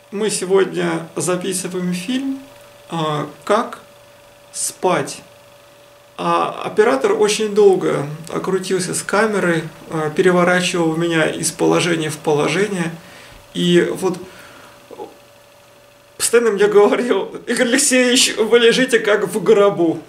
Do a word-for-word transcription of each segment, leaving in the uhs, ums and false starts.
Мы сегодня записываем фильм «Как спать». А оператор очень долго крутился с камерой, переворачивал меня из положения в положение. И вот постоянно мне говорил: Игорь Алексеевич, вы лежите как в гробу.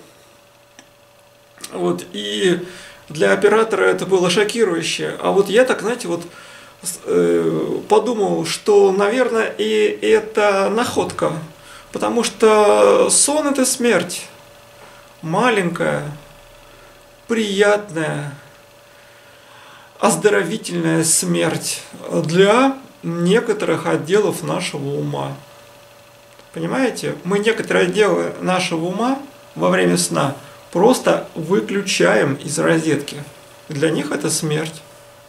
Вот, и для оператора это было шокирующе. А вот я так, знаете, вот подумал, что, наверное, и это находка. Потому что сон – это смерть. Маленькая, приятная, оздоровительная смерть для некоторых отделов нашего ума. Понимаете? Мы некоторые отделы нашего ума во время сна просто выключаем из розетки. Для них это смерть.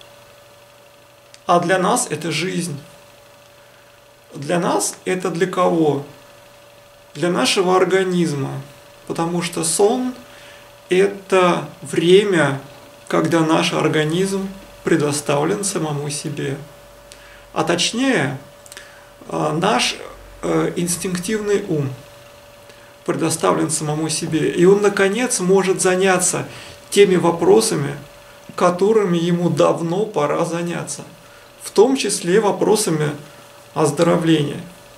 А для нас это жизнь. Для нас это для кого? Для нашего организма. Потому что сон – это время, когда наш организм предоставлен самому себе. А точнее, наш инстинктивный ум предоставлен самому себе. И он, наконец, может заняться теми вопросами, которыми ему давно пора заняться. В том числе вопросами оздоровления.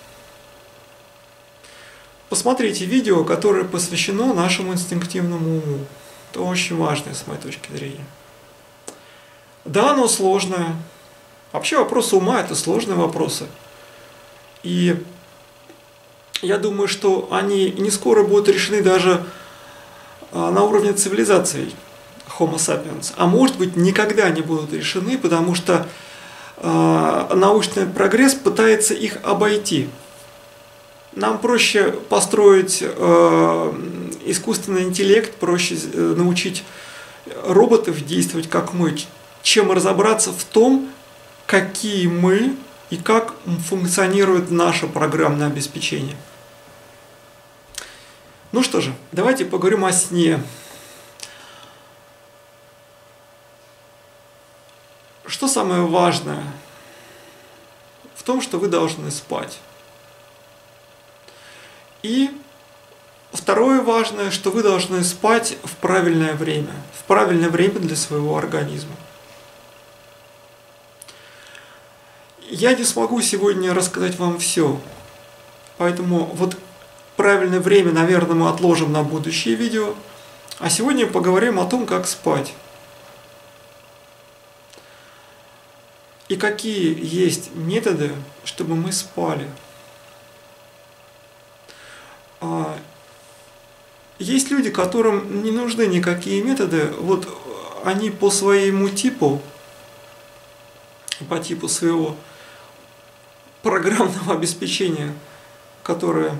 Посмотрите видео, которое посвящено нашему инстинктивному уму. Это очень важно, с моей точки зрения. Да, оно сложное. Вообще вопросы ума – это сложные вопросы. И я думаю, что они не скоро будут решены даже на уровне цивилизации Homo sapiens. А может быть, никогда не будут решены, потому что научный прогресс пытается их обойти. Нам проще построить э, искусственный интеллект, проще научить роботов действовать как мы, чем разобраться в том, какие мы и как функционирует наше программное обеспечение. Ну что же, давайте поговорим о сне. Что самое важное в том, что вы должны спать? И второе важное, что вы должны спать в правильное время, в правильное время для своего организма. Я не смогу сегодня рассказать вам все, поэтому вот правильное время, наверное, мы отложим на будущее видео, а сегодня поговорим о том, как спать. И какие есть методы, чтобы мы спали. Есть люди, которым не нужны никакие методы, вот они по своему типу, по типу своего программного обеспечения, которое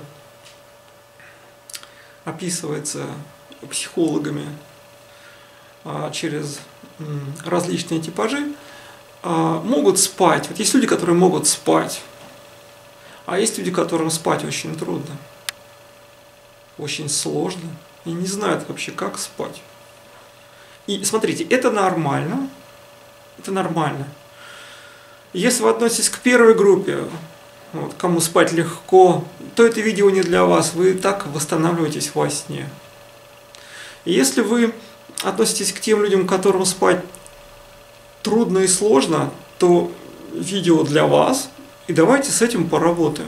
описывается психологами через различные типажи, могут спать. Вот есть люди, которые могут спать, а есть люди, которым спать очень трудно. Очень сложно и не знают вообще, как спать. И смотрите, это нормально. Это нормально. Если вы относитесь к первой группе, вот, кому спать легко, то это видео не для вас. Вы и так восстанавливаетесь во сне. И если вы относитесь к тем людям, которым спать трудно и сложно, то видео для вас. И давайте с этим поработаем.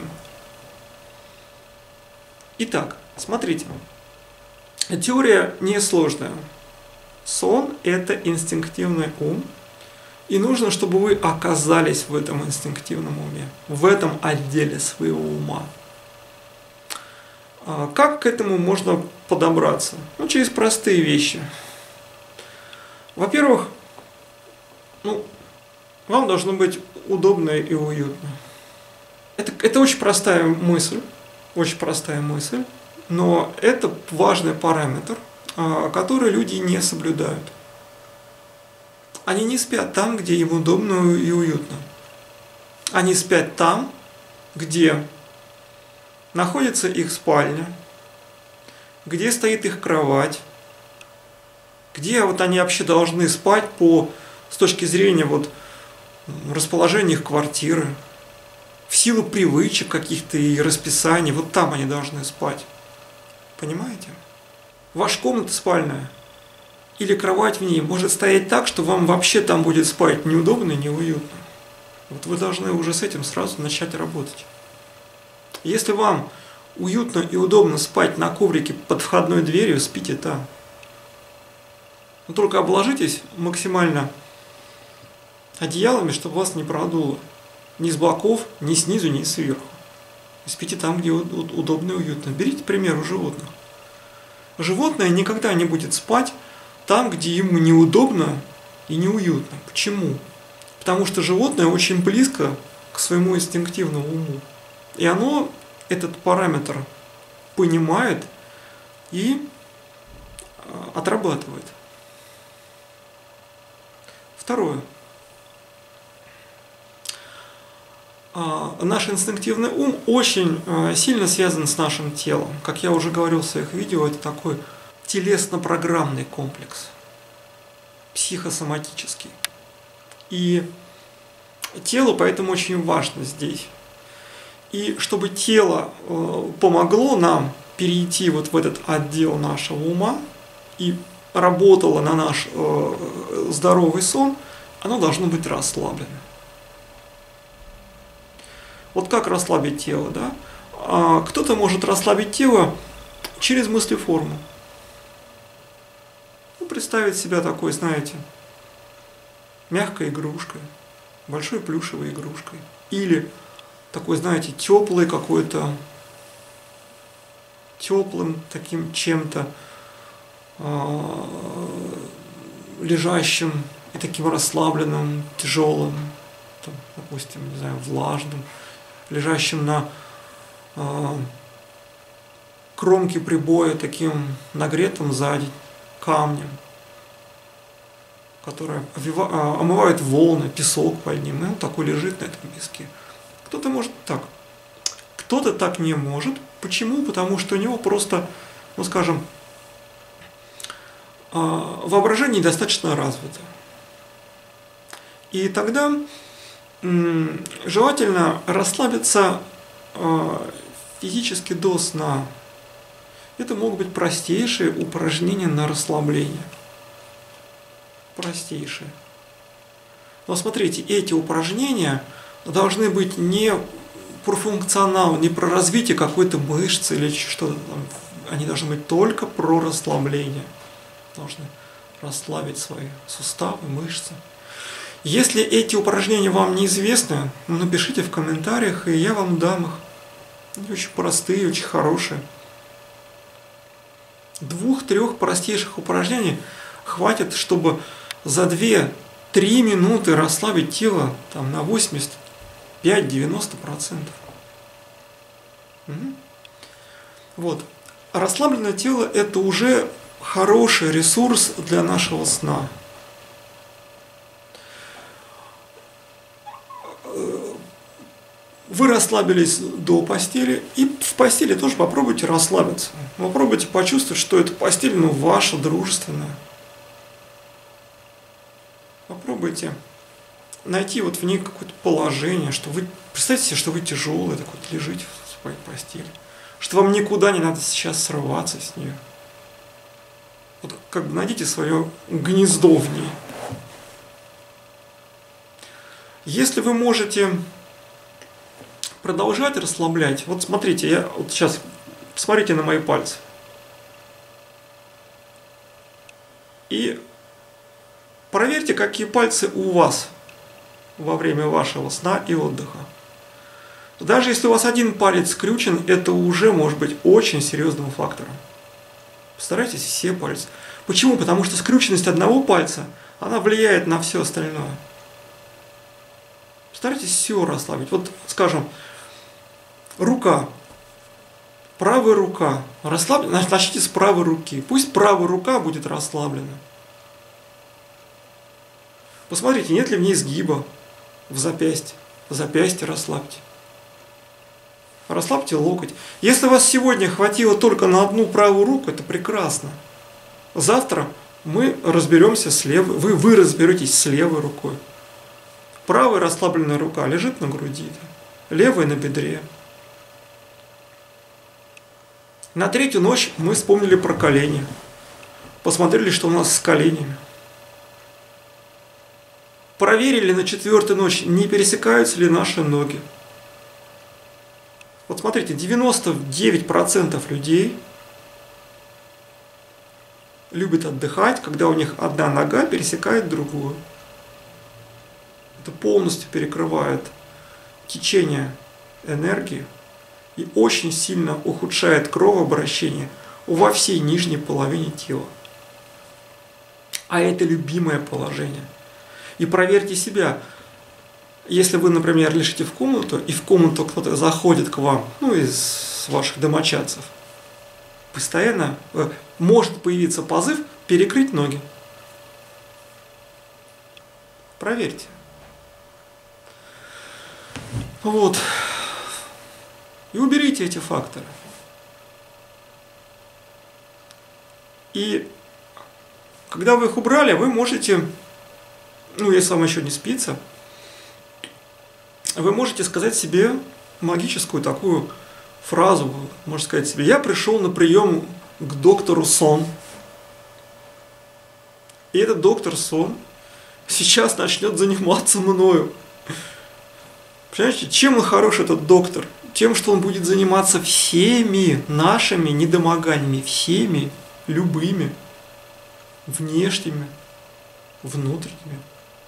Итак. Смотрите, теория несложная. Сон – это инстинктивный ум, и нужно, чтобы вы оказались в этом инстинктивном уме, в этом отделе своего ума. Как к этому можно подобраться? Ну, через простые вещи. Во-первых, ну, вам должно быть удобно и уютно. Это, это очень простая мысль, очень простая мысль. Но это важный параметр, который люди не соблюдают. Они не спят там, где им удобно и уютно. Они спят там, где находится их спальня, где стоит их кровать, где вот они вообще должны спать по, с точки зрения вот, расположения их квартиры. в силу привычек каких-то и расписаний, вот там они должны спать. Понимаете? Ваша комната спальная или кровать в ней может стоять так, что вам вообще там будет спать неудобно и неуютно. Вот вы должны уже с этим сразу начать работать. Если вам уютно и удобно спать на коврике под входной дверью, спите там. Но только обложитесь максимально одеялами, чтобы вас не продуло. Ни с боков, ни снизу, ни сверху. И спите там, где удобно и уютно. Берите пример у животных. Животное никогда не будет спать там, где ему неудобно и неуютно. Почему? Потому что животное очень близко к своему инстинктивному уму. И оно этот параметр понимает и отрабатывает. Второе. Наш инстинктивный ум очень сильно связан с нашим телом. Как я уже говорил в своих видео, это такой телесно-программный комплекс, психосоматический. И тело поэтому очень важно здесь. И чтобы тело помогло нам перейти вот в этот отдел нашего ума и работало на наш здоровый сон, оно должно быть расслаблено. Вот как расслабить тело, да? А кто-то может расслабить тело через мыслеформу. Ну, представить себя такой, знаете, мягкой игрушкой, большой плюшевой игрушкой. Или такой, знаете, теплый какой-то, теплым таким чем-то, э, лежащим и таким расслабленным, тяжелым, там, допустим, не знаю, влажным, лежащим на э, кромке прибоя, таким нагретым сзади камнем, который омывает волны, песок под ним, и он такой лежит на этом песке. Кто-то может так, кто-то так не может. Почему? Потому что у него просто, ну скажем, воображение недостаточно развито. И тогда желательно расслабиться физически до сна. Это могут быть простейшие упражнения на расслабление. Простейшие. Но смотрите, эти упражнения должны быть не про функционал, не про развитие какой-то мышцы или что-то там. Они должны быть только про расслабление. Должны расслабить свои суставы, мышцы. Если эти упражнения вам неизвестны, напишите в комментариях, и я вам дам их. Они очень простые, очень хорошие. Двух-трех простейших упражнений хватит, чтобы за две-три минуты расслабить тело там, на восемьдесят пять - девяносто процентов. Угу. Вот. А расслабленное тело – это уже хороший ресурс для нашего сна. Вы расслабились до постели, и в постели тоже попробуйте расслабиться. Попробуйте почувствовать, что эта постель, ну, ваша, дружественная. Попробуйте найти вот в ней какое-то положение, что вы, представьте себе, что вы тяжелый, так вот лежите в своей постели, что вам никуда не надо сейчас срываться с нее. Вот как бы найдите свое гнездо в ней. Если вы можете продолжать расслаблять, вот смотрите, я вот сейчас, посмотрите на мои пальцы. И проверьте, какие пальцы у вас во время вашего сна и отдыха. Даже если у вас один палец скрючен, это уже может быть очень серьезным фактором. Постарайтесь все пальцы. Почему? Потому что скрюченность одного пальца, она влияет на все остальное. Постарайтесь все расслабить. Вот, скажем, рука. Правая рука. Расслаблена. Начните с правой руки. Пусть правая рука будет расслаблена. Посмотрите, нет ли в ней сгиба в запястье. Запястье расслабьте. Расслабьте локоть. Если у вас сегодня хватило только на одну правую руку, это прекрасно. Завтра мы разберемся с левой, вы, вы разберетесь с левой рукой. Правая расслабленная рука лежит на груди. левая на бедре. На третью ночь мы вспомнили про колени. Посмотрели, что у нас с коленями. Проверили на четвертую ночь, не пересекаются ли наши ноги. Вот смотрите, девяносто девять процентов людей любят отдыхать, когда у них одна нога пересекает другую. Это полностью перекрывает течение энергии и очень сильно ухудшает кровообращение во всей нижней половине тела. А это любимое положение. И проверьте себя. Если вы, например, лежите в комнату, и в комнату кто-то заходит к вам, ну, из ваших домочадцев, постоянно может появиться позыв перекрыть ноги. Проверьте. Вот. И уберите эти факторы. И когда вы их убрали, вы можете, ну, если вам еще не спится, вы можете сказать себе магическую такую фразу, можно сказать себе: я пришел на прием к доктору Сон. И этот доктор Сон сейчас начнет заниматься мною. Понимаете, чем он хорош, этот доктор? Тем, что он будет заниматься всеми нашими недомоганиями, всеми любыми, внешними, внутренними.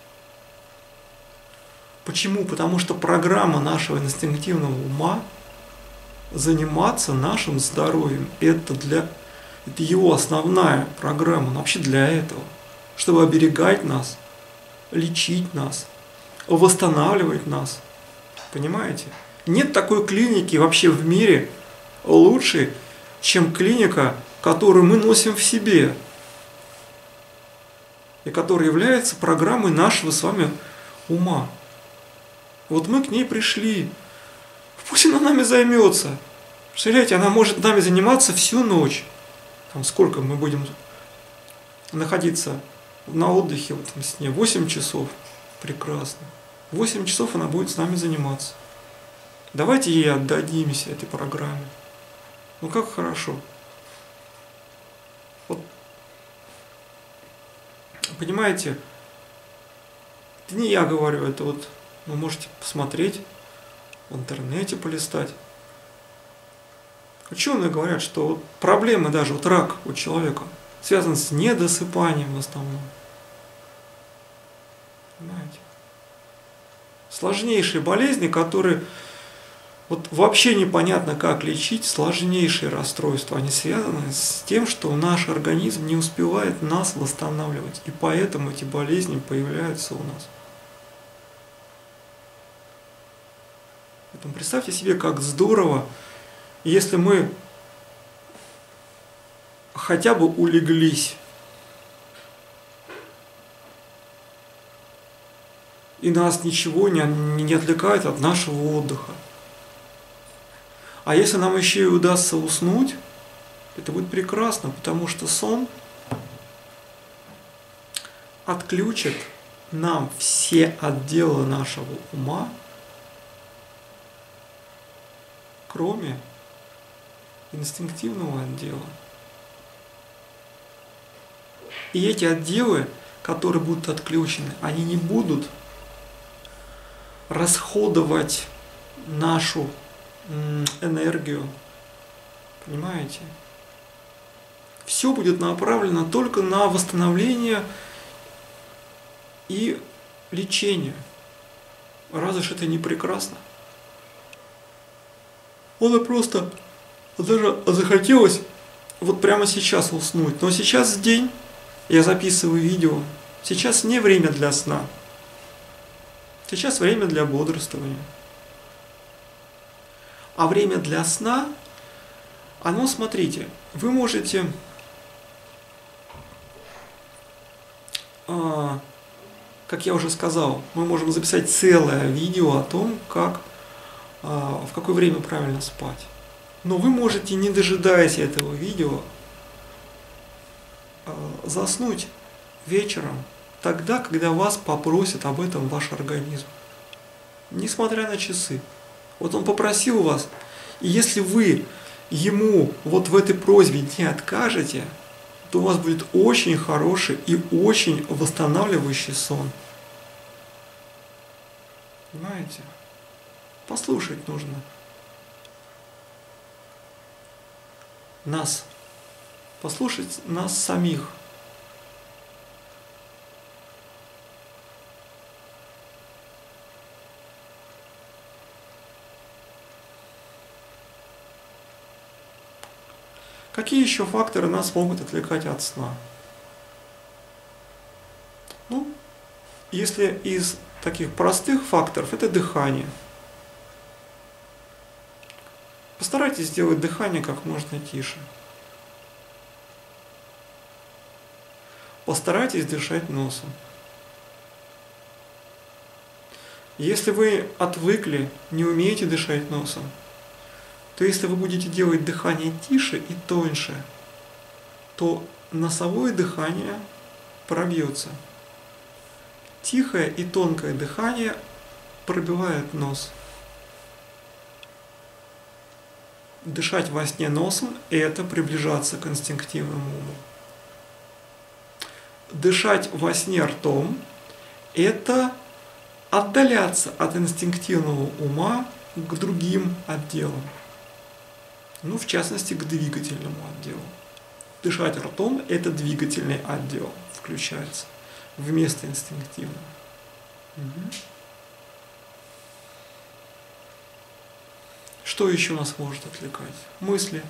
Почему? Потому что программа нашего инстинктивного ума заниматься нашим здоровьем. Это, для, это его основная программа, но вообще для этого. Чтобы оберегать нас, лечить нас, восстанавливать нас. Понимаете? Нет такой клиники вообще в мире лучшей, чем клиника, которую мы носим в себе. И которая является программой нашего с вами ума. Вот мы к ней пришли. Пусть она нами займется. Представляете, она может нами заниматься всю ночь. Там сколько мы будем находиться на отдыхе в этом сне? восемь часов. Прекрасно. восемь часов она будет с нами заниматься. Давайте ей отдадимся, этой программе. Ну как хорошо. Вот. Понимаете, это не я говорю, это вот вы можете посмотреть в интернете, полистать. Ученые говорят, что вот проблемы, даже вот рак у человека, связан с недосыпанием в основном. Понимаете? Сложнейшие болезни, которые вот вообще непонятно как лечить, сложнейшие расстройства, они связаны с тем, что наш организм не успевает нас восстанавливать. И поэтому эти болезни появляются у нас. Поэтому представьте себе, как здорово, если мы хотя бы улеглись. И нас ничего не, не отвлекает от нашего отдыха. А если нам еще и удастся уснуть, это будет прекрасно, потому что сон отключит нам все отделы нашего ума, кроме инстинктивного отдела. И эти отделы, которые будут отключены, они не будут расходовать нашу энергию. Понимаете? Все будет направлено только на восстановление и лечение. Разве ж это не прекрасно? Он просто даже захотелось вот прямо сейчас уснуть. Но сейчас день, я записываю видео. Сейчас не время для сна. Сейчас время для бодрствования. А время для сна, оно, смотрите, вы можете, а, как я уже сказал, мы можем записать целое видео о том, как, а, в какое время правильно спать. Но вы можете, не дожидаясь этого видео, а, заснуть вечером, тогда, когда вас попросит об этом ваш организм. Несмотря на часы. Вот он попросил вас, и если вы ему вот в этой просьбе не откажете, то у вас будет очень хороший и очень восстанавливающий сон. Понимаете? Послушать нужно нас, послушать нас самих. Какие еще факторы нас могут отвлекать от сна? Ну, если из таких простых факторов, это дыхание. Постарайтесь сделать дыхание как можно тише. Постарайтесь дышать носом. Если вы отвыкли, не умеете дышать носом, то если вы будете делать дыхание тише и тоньше, то носовое дыхание пробьется. Тихое и тонкое дыхание пробивает нос. Дышать во сне носом – это приближаться к инстинктивному уму. Дышать во сне ртом – это отдаляться от инстинктивного ума к другим отделам. Ну, в частности, к двигательному отделу. Дышать ртом – это двигательный отдел включается вместо инстинктивного. Угу. Что еще нас может отвлекать? Мысли.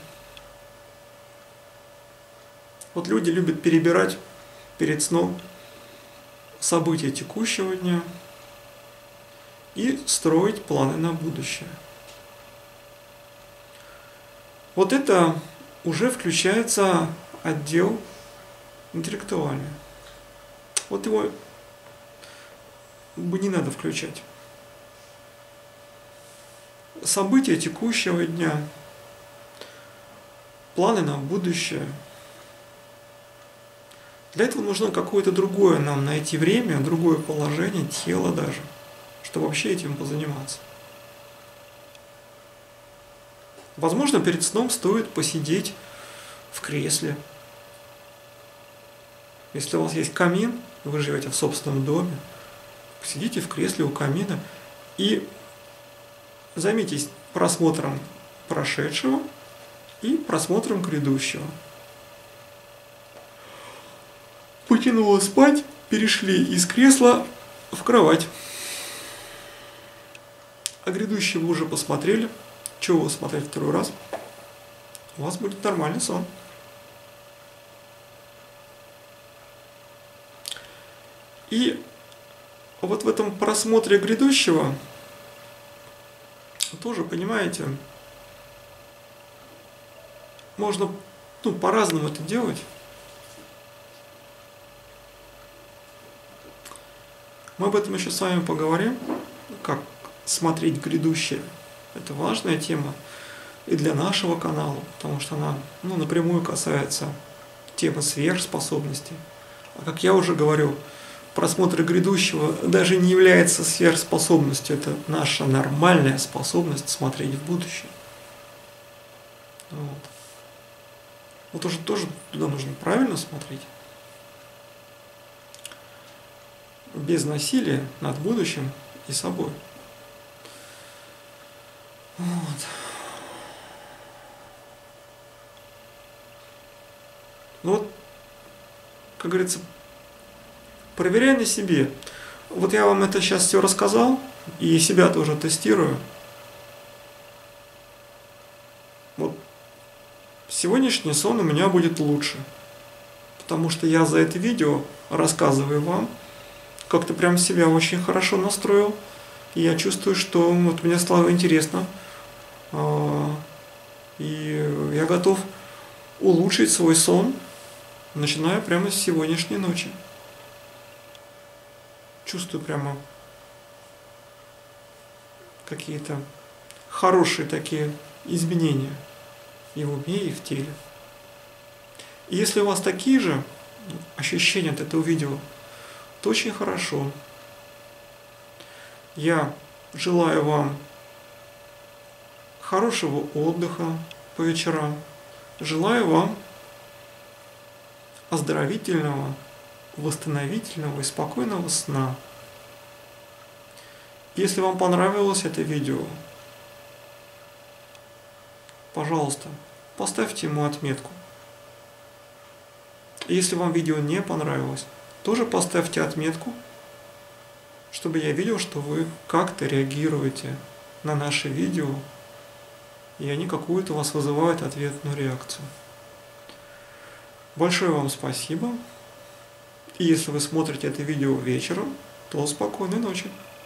Вот люди любят перебирать перед сном события текущего дня и строить планы на будущее. Вот это уже включается отдел интеллектуальный. Вот его бы не надо включать. События текущего дня, планы на будущее. Для этого нужно какое-то другое нам найти время, другое положение, тело даже, чтобы вообще этим позаниматься. Возможно, перед сном стоит посидеть в кресле. Если у вас есть камин, вы живете в собственном доме, посидите в кресле у камина и займитесь просмотром прошедшего и просмотром грядущего. Потянуло спать, перешли из кресла в кровать. А грядущее вы уже посмотрели. Чего вы смотреть второй раз? У вас будет нормальный сон. И вот в этом просмотре грядущего тоже, понимаете, можно ну, по-разному это делать. Мы об этом еще с вами поговорим, как смотреть грядущее. Это важная тема и для нашего канала, потому что она ну, напрямую касается темы сверхспособностей. А как я уже говорю, просмотр грядущего даже не является сверхспособностью, это наша нормальная способность смотреть в будущее. Вот. Вот тоже, тоже туда нужно правильно смотреть. Без насилия над будущим и собой. Вот. Ну вот, как говорится, проверяй на себе. Вот я вам это сейчас все рассказал, и себя тоже тестирую. Вот сегодняшний сон у меня будет лучше, потому что я за это видео рассказываю вам, как-то прям себя очень хорошо настроил, и я чувствую, что вот мне стало интересно, и я готов улучшить свой сон, начиная прямо с сегодняшней ночи. Чувствую прямо какие-то хорошие такие изменения и в уме, и в теле. И если у вас такие же ощущения от этого видео, то очень хорошо. Я желаю вам хорошего отдыха по вечерам. Желаю вам оздоровительного, восстановительного и спокойного сна. Если вам понравилось это видео, пожалуйста, поставьте ему отметку. Если вам видео не понравилось, тоже поставьте отметку, чтобы я видел, что вы как-то реагируете на наши видео, и они какую-то у вас вызывают ответную реакцию. Большое вам спасибо. И если вы смотрите это видео вечером, то спокойной ночи.